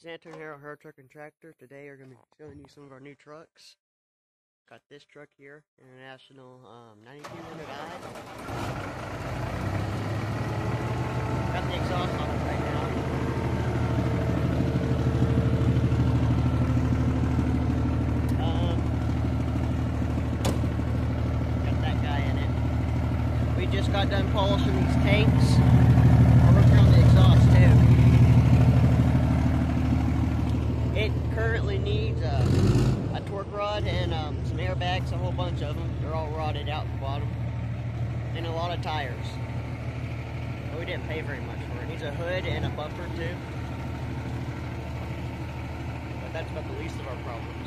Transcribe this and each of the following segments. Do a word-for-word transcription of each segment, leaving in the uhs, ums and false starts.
Santon Hero Hair Truck and Tractor. Today we're going to be showing you some of our new trucks. Got this truck here, International um, ninety-two hundred i. Got the exhaust on it right now. Um, got that guy in it. We just got done polishing these tanks. We're working on the exhaust too. It currently needs a, a torque rod and um, some airbags, a whole bunch of them. They're all rotted out the bottom. And a lot of tires. But we didn't pay very much for it. It needs a hood and a bumper too. But that's about the least of our problems.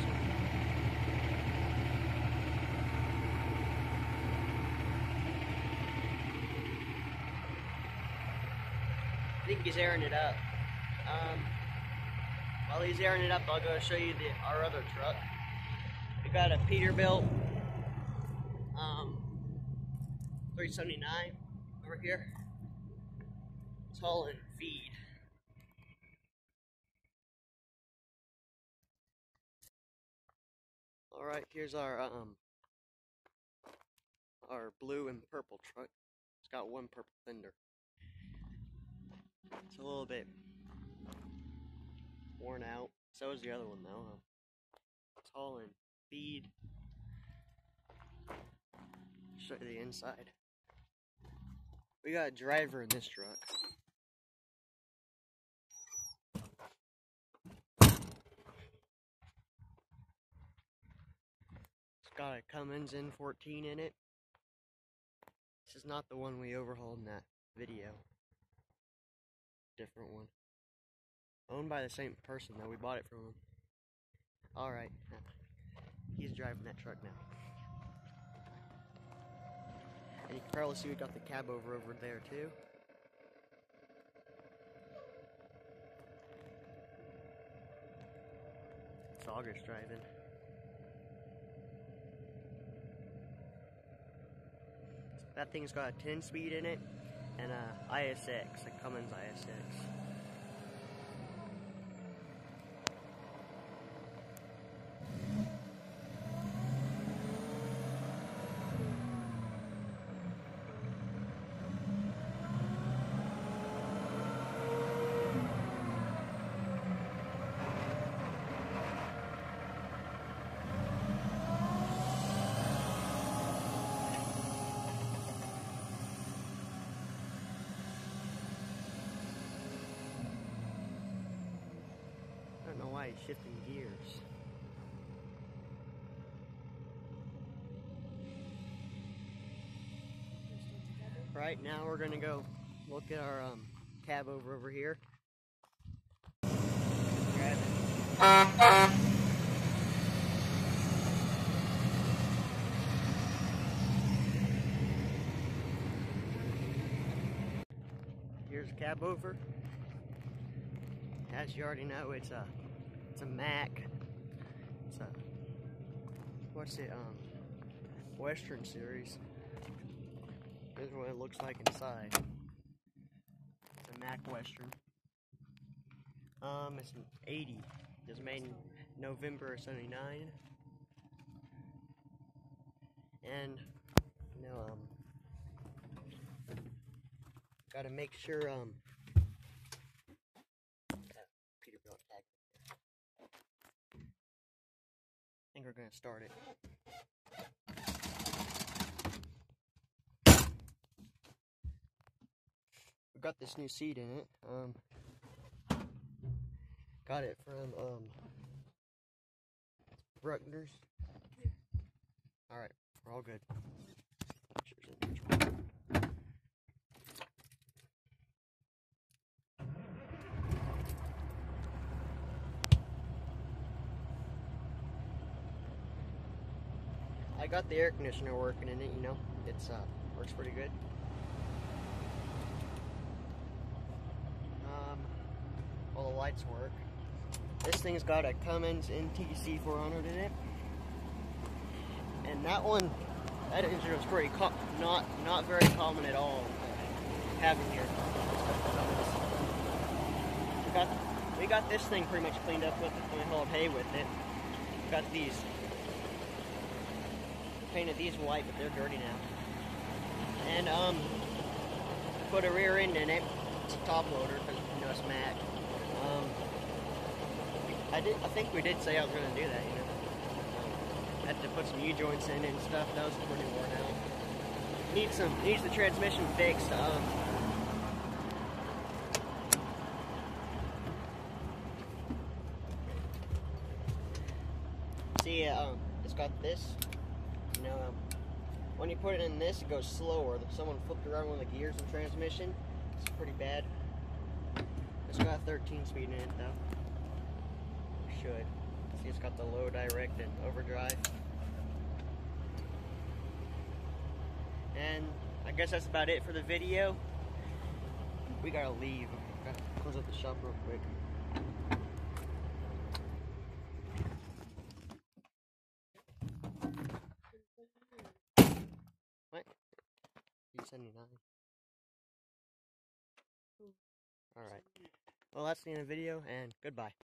I think he's airing it up. Um, While he's airing it up, I'll go show you the, our other truck. We got a Peterbilt um, three seventy-nine over here. It's hauling feed. All right, here's our um our blue and purple truck. It's got one purple fender. It's a little bit worn out. So is the other one though. Huh? It's hauling feed. Show you the inside. We got a driver in this truck. It's got a Cummins N fourteen in it. This is not the one we overhauled in that video. Different one. Owned by the same person though, we bought it from him. Alright, he's driving that truck now. And you can probably see we got the cab over over there too. It's August driving. That thing's got a ten speed in it and a I S X, a Cummins I S X. I don't know why he's shifting gears. Right now we're gonna go look at our um, cab over over here. Grab it. Here's the cab over. As you already know, it's a it's a Mack. It's a what's it um Western series. This is what it looks like inside. It's a Mack Western. Um, it's an eighty. It was made in November of seventy-nine. And you know um gotta make sure um Peterbilt tag. I think we're gonna start it. We got this new seat in it. Um, got it from um Bruckner's. All right, we're all good. I got the air conditioner working in it, you know. It's uh works pretty good. Um all the lights work. This thing's got a Cummins N T C four hundred in it. And that one, that engine was pretty not not very common at all having here. We got we got this thing pretty much cleaned up with it. We hauled hay with it. Got these. Painted these white, but they're dirty now. And um, put a rear end in it. It's a top loader because you know it's Mack. Um, I did. I think we did say I was going to do that. You know, um, had to put some U joints in and stuff. That was pretty worn out. Needs some. Needs the transmission fixed. Um, see, um, it's got this. You know, um, when you put it in this, it goes slower. Someone flipped around one of the gears in the transmission. It's pretty bad. It's got thirteen speed in it though. Should. See, it's got the low, direct, and overdrive. And I guess that's about it for the video. We gotta leave. Gotta close up the shop real quick. What? two seventy-nine. Alright. Well, that's the end of the video, and goodbye.